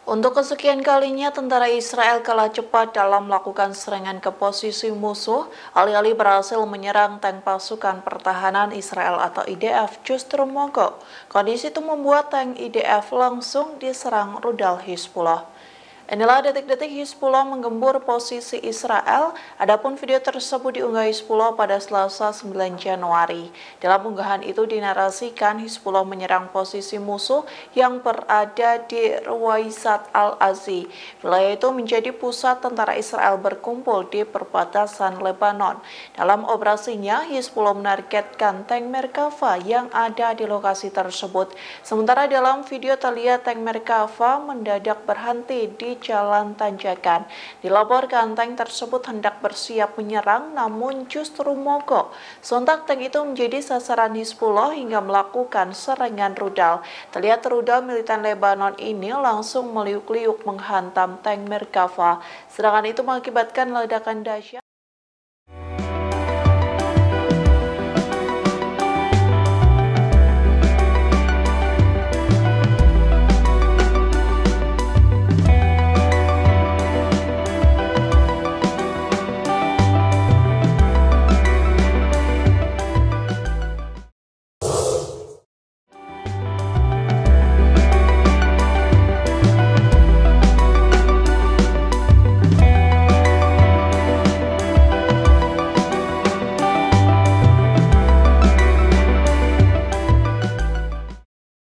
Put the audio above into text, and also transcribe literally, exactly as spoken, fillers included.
Untuk kesekian kalinya, tentara Israel kalah cepat dalam melakukan serangan ke posisi musuh, alih-alih berhasil menyerang tank pasukan pertahanan Israel atau I D F justru mogok. Kondisi itu membuat tank I D F langsung diserang rudal Hizbullah. Inilah detik-detik Hizbullah menggembur posisi Israel. Adapun video tersebut diunggah Hizbullah pada Selasa sembilan Januari. Dalam unggahan itu dinarasikan Hizbullah menyerang posisi musuh yang berada di Ruwaisat al-Azi. Wilayah itu menjadi pusat tentara Israel berkumpul di perbatasan Lebanon. Dalam operasinya, Hizbullah menargetkan tank Merkava yang ada di lokasi tersebut. Sementara dalam video terlihat tank Merkava mendadak berhenti di jalan tanjakan. Dilaporkan tank tersebut hendak bersiap menyerang namun justru mogok. Sontak tank itu menjadi sasaran Hizbullah hingga melakukan serangan rudal. Terlihat rudal militan Lebanon ini langsung meliuk-liuk menghantam tank Merkava. Serangan itu mengakibatkan ledakan dahsyat